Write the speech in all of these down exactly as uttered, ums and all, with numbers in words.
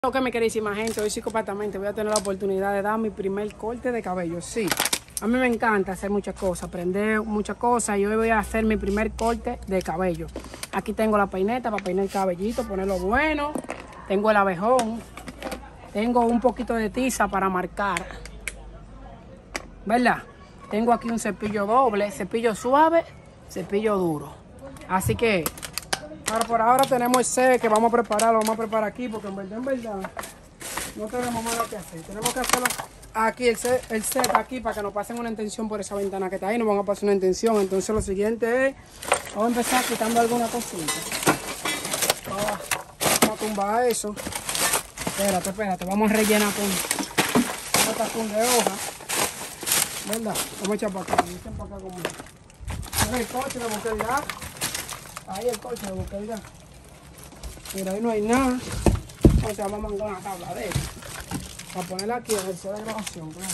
Lo que me querísima gente, hoy psicopatamente voy a tener la oportunidad de dar mi primer corte de cabello. Sí, a mí me encanta hacer muchas cosas, aprender muchas cosas y hoy voy a hacer mi primer corte de cabello. Aquí tengo la peineta para peinar el cabellito, ponerlo bueno. Tengo el abejón. Tengo un poquito de tiza para marcar, ¿verdad? Tengo aquí un cepillo doble, cepillo suave, cepillo duro. Así que ahora por ahora tenemos el set que vamos a preparar, lo vamos a preparar aquí porque en verdad, en verdad, no tenemos nada que hacer. Tenemos que hacerlo aquí, el set, el set aquí para que nos pasen una intención por esa ventana que está ahí, nos van a pasar una intención. Entonces lo siguiente es, vamos a empezar quitando alguna cosita. Vamos, vamos a tumbar eso. Espérate, espérate, vamos a rellenar con un tacón de hoja, ¿verdad? Vamos a echar para acá, vamos a echar para acá como mira el coche, le busqué ya. Ahí el coche, le busqué ya. Mira, ahí no hay nada. Entonces vamos a mandar una tabla de eso. Para ponerla aquí en el set de grabación, claro.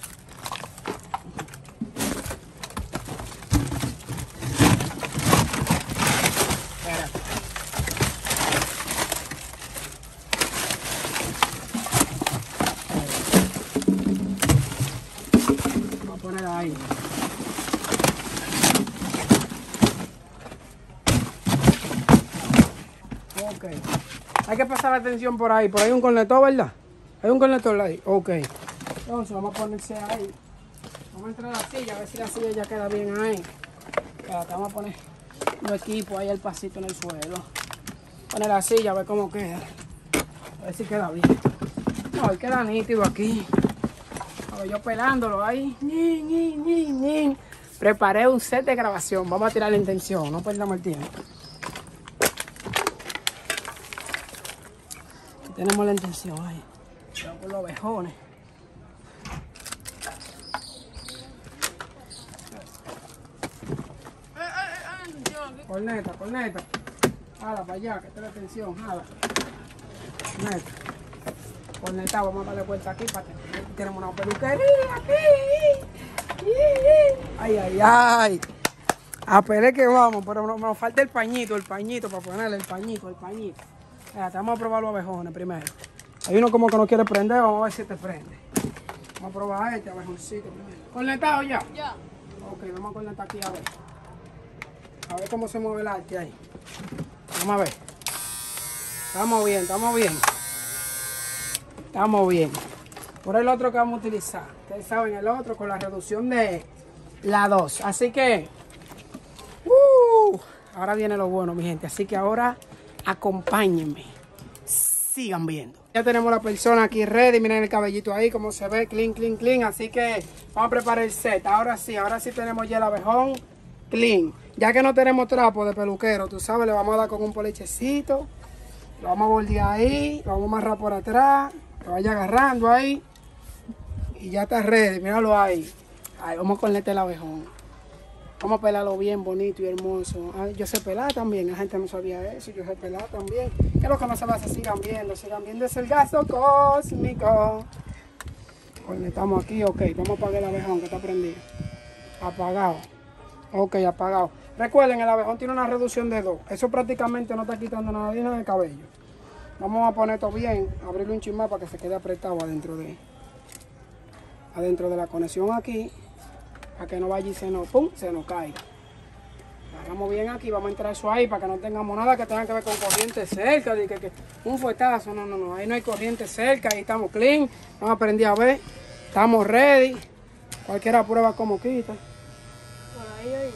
Espérate. Vamos a poner ahí. Ok. Hay que pasar la atención por ahí. Por ahí hay un cornetor, ¿verdad? Hay un cornetor ahí. Ok. Entonces vamos a ponerse ahí. Vamos a entrar a la silla, a ver si la silla ya queda bien ahí. Espérate, vamos a poner los equipos ahí, el pasito en el suelo. Poner la silla, a ver cómo queda. A ver si queda bien. No, ahí queda nítido aquí. A ver, yo pelándolo ahí. Ni, ni, ni, ni. Preparé un set de grabación. Vamos a tirar la intención, no perdamos el tiempo. Tenemos la intención ahí. Vamos con los abejones. Corneta, corneta. Jala para allá, que esté la tensión, jala. Corneta. Corneta, vamos a darle vuelta aquí para que tenemos una peluquería aquí. Ay, ay, ay. A pelear que vamos, pero nos, nos falta el pañito, el pañito para ponerle el pañito, el pañito. Espérate, vamos a probar los abejones primero. Hay uno como que no quiere prender, vamos a ver si te prende. Vamos a probar este abejoncito primero. ¿Cornetado ya? Ya. Ok, vamos a cornetar aquí a ver. A ver cómo se mueve el arte ahí. Vamos a ver. Estamos bien, estamos bien. Estamos bien. Por el otro que vamos a utilizar. Ustedes saben, el otro con la reducción de la dos. Así que, uh, ahora viene lo bueno, mi gente. Así que ahora acompáñenme. Sigan viendo. Ya tenemos la persona aquí ready. Miren el cabellito ahí, como se ve. Clean, clean, clean. Así que vamos a preparar el set. Ahora sí, ahora sí tenemos ya el abejón clean. Ya que no tenemos trapo de peluquero, tú sabes, le vamos a dar con un polichecito. Lo vamos a bordear ahí. Lo vamos a amarrar por atrás. Que vaya agarrando ahí. Y ya está ready. Míralo ahí. Ahí vamos a cornetar el abejón. Vamos a pelarlo bien bonito y hermoso. Ay, yo sé pelar también, la gente no sabía eso, yo sé pelar también. ¿Qué es lo que no se va a hacer? Sigan viendo, sigan viendo, es el gasto cósmico. Conectamos aquí, ok, vamos a apagar el abejón que está prendido. Apagado. Ok, apagado. Recuerden, el abejón tiene una reducción de dos. Eso prácticamente no está quitando nada de cabello. Vamos a poner esto bien, abrirlo un chin más para que se quede apretado adentro de, adentro de la conexión aquí. Para que no vaya y se nos, pum, se nos caiga. Hagamos bien aquí, vamos a entrar eso ahí para que no tengamos nada que tenga que ver con corriente cerca, de que, que un fuetazo, no, no, no, ahí no hay corriente cerca, ahí estamos clean, vamos a aprender a ver, estamos ready, cualquiera prueba como quita. Ahí, ahí.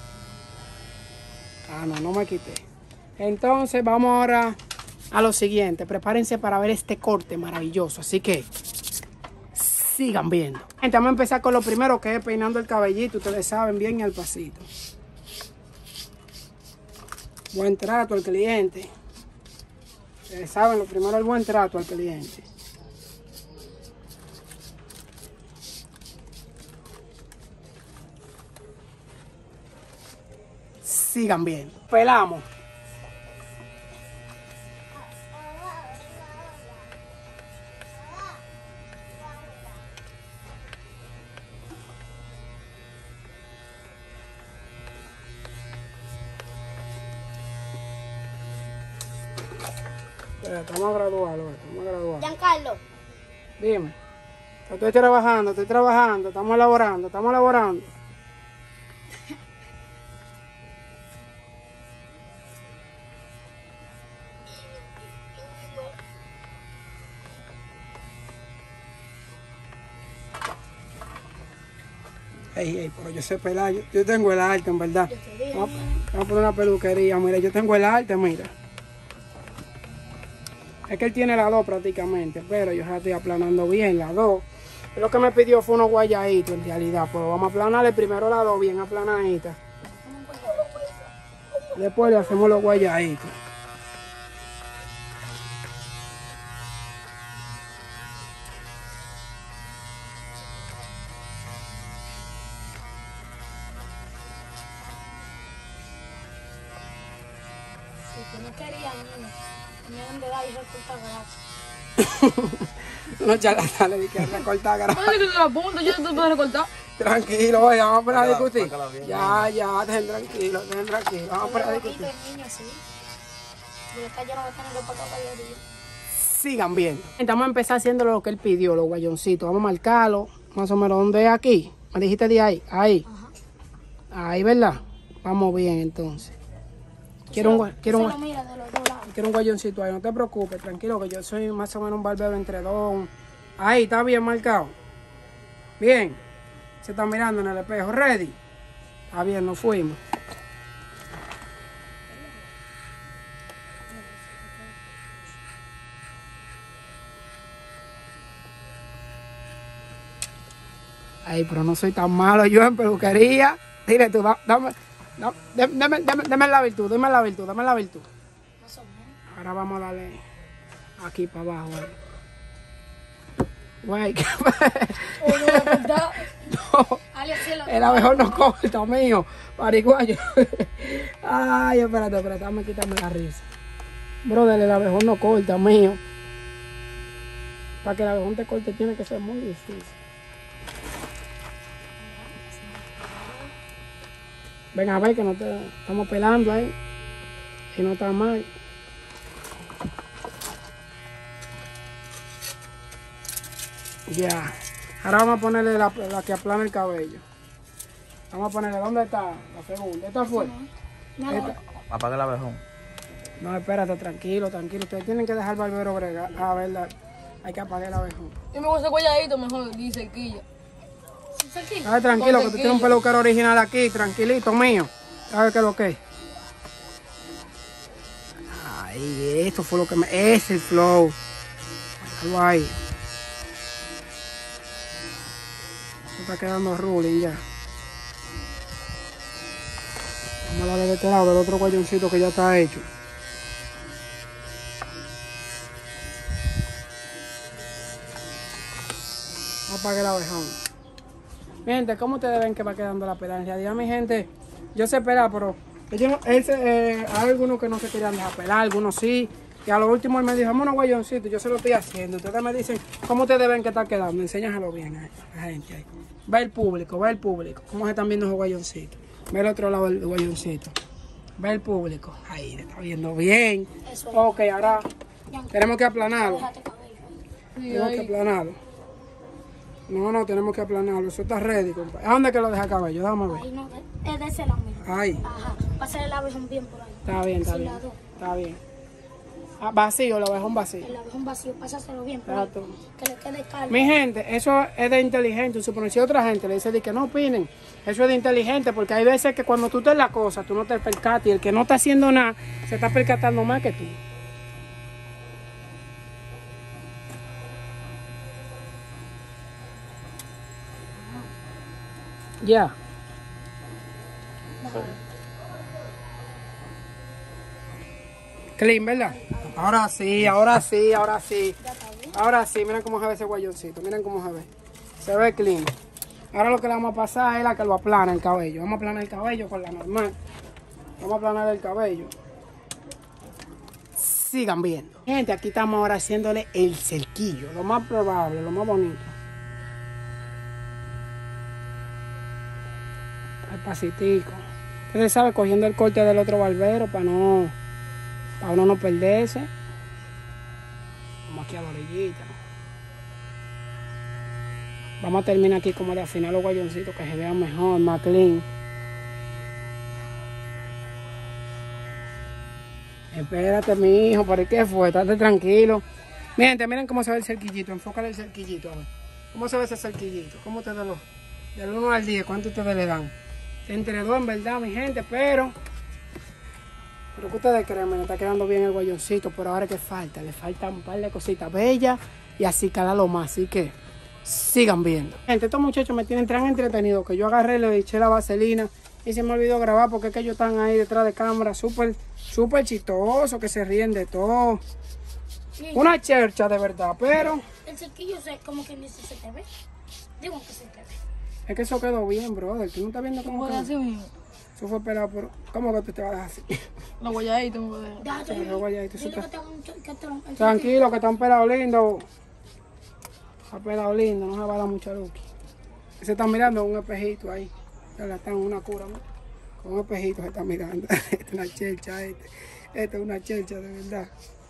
Ah, no, no me quité. Entonces vamos ahora a lo siguiente, prepárense para ver este corte maravilloso, así que sigan viendo. Gente, vamos a empezar con lo primero, que es peinando el cabellito. Ustedes saben, bien y al pasito. Buen trato al cliente. Ustedes saben, lo primero es el buen trato al cliente. Sigan viendo. Pelamos. Espérate, vamos a graduarlo, vamos a graduarlo. Carlos. Dime. Estoy trabajando, estoy trabajando, estamos elaborando, estamos elaborando. Ey, ey, pero yo sé pelar, yo, yo tengo el arte, en verdad. Yo te dije. Vamos, a- vamos a poner una peluquería, mira, yo tengo el arte, mira. Es que él tiene las dos prácticamente, pero yo ya estoy aplanando bien las dos. Lo que me pidió fue unos guayaditos en realidad, pero vamos a aplanarle primero las dos bien aplanaditas. Después le hacemos los guayaditos. Si tú no querías, niño, tenía donde dar y recortar gratis. No charlatanes de que recortar grasa. No, que te la punta, yo te puedo recortar. Tranquilo, oye, vamos a poner a discutir. Sácala bien, Ya, ya, dejen tranquilo, dejen tranquilo. Vamos a poner a Pero discutir. bonito el niño, sí. Y esta yo no voy a tener que pagar caballería. Sigan viendo. Vamos a empezar haciendo lo que él pidió, los guayoncitos. Vamos a marcarlo, más o menos, ¿dónde es aquí? Me dijiste de ahí, ahí. Ajá. Ahí, ¿verdad? Vamos bien, entonces. Quiero un, gua- quiero Se un, lo mira de los dos lados. quiero un guayoncito ahí, no te preocupes, tranquilo, que yo soy más o menos un barbero entre dos. Ahí, está bien marcado. Bien. Se está mirando en el espejo. ¿Ready? Está bien, nos fuimos. Ay, pero no soy tan malo yo en peluquería. Dile tú, da- dame, da- dame, dame, dame, dame la virtud, dame la virtud, dame la virtud. Más o menos. Ahora vamos a darle aquí para abajo. Ahí. Güey, ¿qué O no voy a cortar. no, Ale, sí, lo- el abejón no corta, mío, pariguayo. Ay, espérate, espérate, dame quitarme la risa. Brother, el abejón no corta, mío. Para que el abejón te corte tiene que ser muy difícil. Ven a ver que no te estamos pelando ahí. Y no está mal. Ya. Ahora vamos a ponerle la, la que aplana el cabello. Vamos a ponerle, ¿dónde está la segunda? ¿Esta fue? No, Esta. Apaga el abejón. No, espérate, tranquilo, tranquilo. Ustedes tienen que dejar el barbero bregar. Ah, verdad. Hay que apagar el abejón. Yo me gusta guayadito mejor, dice cerquilla. sí, sí, aquí. Ah, tranquilo, que tú tienes un peluquero original aquí, tranquilito mío. ¿Sabes qué es lo que es? Ay, esto fue lo que me... Ese es el flow. Algo ahí. Se está quedando ruling ya. Vamos a darle de este lado del otro guayoncito que ya está hecho. Vamos a apagar el abejón. Mi gente, ¿cómo ustedes ven que va quedando la pelada? En realidad, mi gente, yo sé pelar, pero ellos no- él se- eh, hay algunos que no se querían dejar pelar, algunos sí. Y a lo último él me dijo, vamos a guayoncito, yo se lo estoy haciendo. Ustedes me dicen, ¿cómo ustedes ven que está quedando? Enséñaselo bien a la gente ahí. Ve el público, ve el público. ¿Cómo se están viendo esos guayoncitos? Ve el otro lado del guayoncito. Ve el público. Ahí, le está viendo bien. Eso es. Ok, ahora Yankee, tenemos que aplanarlo. déjate cabello. Tenemos que aplanarlo. No, no, tenemos que aplanarlo. Eso está ready, compadre. ¿A dónde que lo deja cabello? Dame a ver. Ahí no, de- es de ese lado, mira. Ahí. Ajá. Pasa el abejón bien por ahí. Está bien, está Sí, bien. las dos. Está bien. Ah, vacío, lo dejo un vacío. El abejón vacío, pásaselo bien por ahí. Exacto. Que le quede calmo. Mi gente, eso es de inteligente. Supone si otra gente le dice de que no opinen, eso es de inteligente, porque hay veces que cuando tú te la cosa, tú no te percatas y el que no está haciendo nada se está percatando más que tú. Ya. Clean, ¿verdad? Ahora sí, ahora sí, ahora sí. Ahora sí, miren cómo se ve ese guayoncito, miren cómo se ve. Se ve clean. Ahora lo que le vamos a pasar es la que lo aplana el cabello. Vamos a aplanar el cabello con la normal. Vamos a aplanar el cabello. Sigan viendo. Gente, aquí estamos ahora haciéndole el cerquillo. Lo más probable, lo más bonito. Al pasitico. Ustedes saben, cogiendo el corte del otro barbero para no, para uno no perderse. Vamos aquí a la orillita. Vamos a terminar aquí como de afinar los guayoncitos que se vean mejor, más clean. Espérate, mi hijo, ¿por qué fue? Estate tranquilo. Mi gente, miren cómo se ve el cerquillito. Enfócale el cerquillito, a ver. ¿Cómo se ve ese cerquillito? ¿Cómo te da los? Del uno al diez, ¿cuánto ustedes le dan? Entre dos, en verdad, mi gente, pero... Pero que ustedes creen, me está quedando bien el guayoncito, pero ahora que falta, le faltan un par de cositas bellas y así calarlo más, así que sigan viendo. Gente, estos muchachos me tienen tan entretenidos que yo agarré, le eché la vaselina y se me olvidó grabar porque es que ellos están ahí detrás de cámara, súper, súper chistosos, que se ríen de todo. Sí. Una chercha de verdad, pero El cerquillo se, como que dice, se te ve. Digo que se te ve. es que eso quedó bien, brother. Tú no estás viendo cómo ¿Cómo quedó. así mismo? Eso fue pelado por... ¿Cómo que tú te vas a dejar así? Los guayaditos me pueden. Déjate. Pero guayadito, eso Dile que está- te un- que te un- el Tranquilo, que están pelados lindos. Está pelado lindo, no se va a dar mucha luz. Se está mirando un espejito ahí. Ya está en una cura, ¿no? Con un espejito se está mirando. Esta es una chelcha, este. Esta es una chelcha de verdad.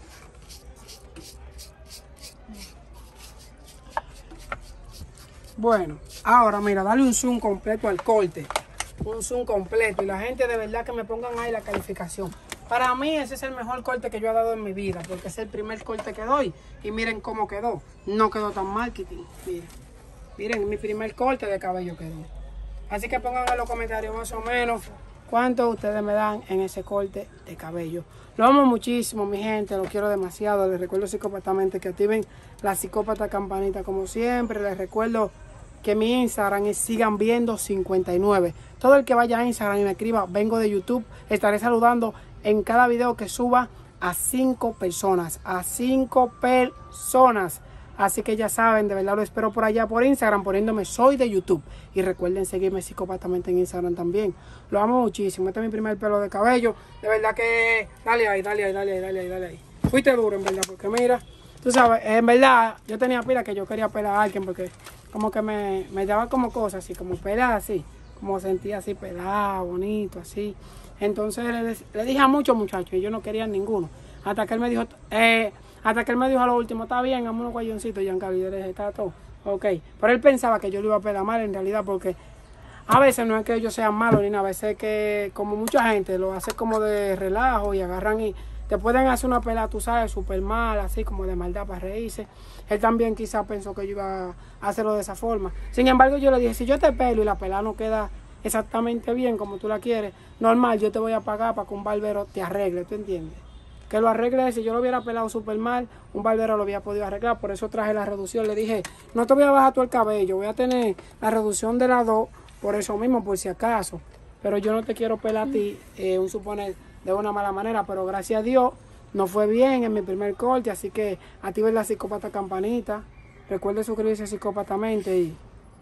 Bueno, ahora mira, dale un zoom completo al corte. Un zoom completo. Y la gente de verdad que me pongan ahí la calificación. Para mí ese es el mejor corte que yo he dado en mi vida. Porque es el primer corte que doy. Y miren cómo quedó. No quedó tan marketing. Miren. Miren, mi primer corte de cabello quedó. Así que pongan en los comentarios más o menos cuánto ustedes me dan en ese corte de cabello. Lo amo muchísimo, mi gente. Lo quiero demasiado. Les recuerdo psicópatamente que activen la psicópata campanita como siempre. Les recuerdo que mi Instagram es sigan viendo cincuenta y nueve. Todo el que vaya a Instagram y me escriba vengo de YouTube, estaré saludando en cada video que suba a cinco personas, a cinco personas. Así que ya saben, de verdad lo espero por allá por Instagram poniéndome soy de YouTube. Y recuerden seguirme psicópatamente en Instagram también. Lo amo muchísimo. Este es mi primer pelo de cabello. De verdad que dale ahí, dale ahí, dale ahí, dale ahí, dale ahí. Fuiste duro en verdad, porque mira, tú sabes, en verdad yo tenía pila que yo quería pelar a alguien porque como que me, me daba como cosas así, como pelar así, como sentía así pelado, bonito, así. Entonces le, le dije a muchos muchachos y yo no quería ninguno. Hasta que él me dijo, eh, hasta que él me dijo a lo último, está bien, hazme unos guayoncitos, Giancarlo. Y yo le dije, está todo, ok. Pero él pensaba que yo lo iba a pelar mal en realidad porque a veces no es que ellos sean malos ni nada, a veces es que como mucha gente lo hace como de relajo y agarran y te pueden hacer una pelada, tú sabes, súper mal, así como de maldad para reírse. Él también quizás pensó que yo iba a hacerlo de esa forma. Sin embargo, yo le dije, si yo te pelo y la pelada no queda exactamente bien como tú la quieres, normal, yo te voy a pagar para que un barbero te arregle, ¿tú entiendes? Que lo arregle, si yo lo hubiera pelado súper mal, un barbero lo hubiera podido arreglar, por eso traje la reducción. Le dije, no te voy a bajar todo el cabello, voy a tener la reducción de las dos, por eso mismo, por si acaso. Pero yo no te quiero pelar a ti, eh, un suponer, de una mala manera, pero gracias a Dios no fue bien en mi primer corte, así que activen la psicópata campanita, recuerden suscribirse psicópatamente y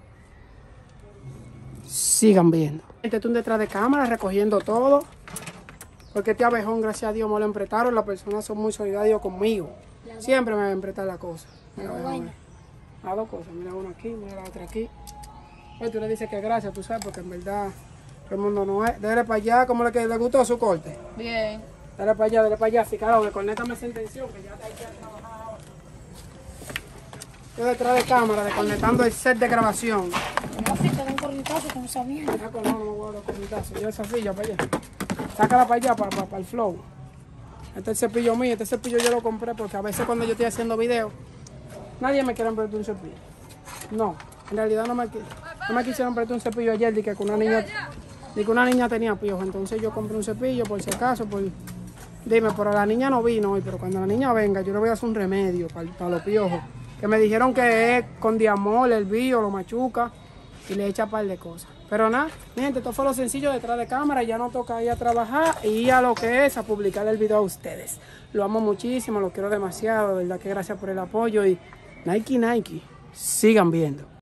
sigan viendo. Este es un detrás de cámara recogiendo todo, porque este abejón, gracias a Dios, me lo emprestaron, las personas son muy solidarias conmigo, siempre me van a emprestar la cosa. Mira, mira, las dos cosas, mira una aquí, mira la otra aquí. Pues tú le dices que gracias, tú sabes, porque en verdad todo el mundo no es. Dale para allá, ¿cómo le, le gustó su corte? Bien. Dale para allá, dale para allá, Ficado, desconéctame esa intención, que ya está ahí a trabajar ahora. Yo detrás de cámara, desconectando el set de grabación. No, si te da un correntazo con esa mierda. Ya con no, no voy a dar corrientazo. Lleva esa silla para allá. Sácala para allá, para, para, para el flow. Este es el cepillo mío, este cepillo yo lo compré porque a veces cuando yo estoy haciendo videos, nadie me quiere prestar un cepillo. No, en realidad no me, no me quisieron prestar un cepillo ayer, de que una niña, de que una niña tenía piojos. Entonces yo compré un cepillo por si acaso, por... Dime, pero la niña no vino hoy, pero cuando la niña venga yo le voy a hacer un remedio para, para los piojos. Que me dijeron que es con diamol, el bio, lo machuca y le echa un par de cosas. Pero nada, mi gente, esto fue lo sencillo detrás de cámara. Ya no toca ir a trabajar y a lo que es a publicar el video a ustedes. Lo amo muchísimo, lo quiero demasiado, de verdad que gracias por el apoyo y Nike, Nike, sigan viendo.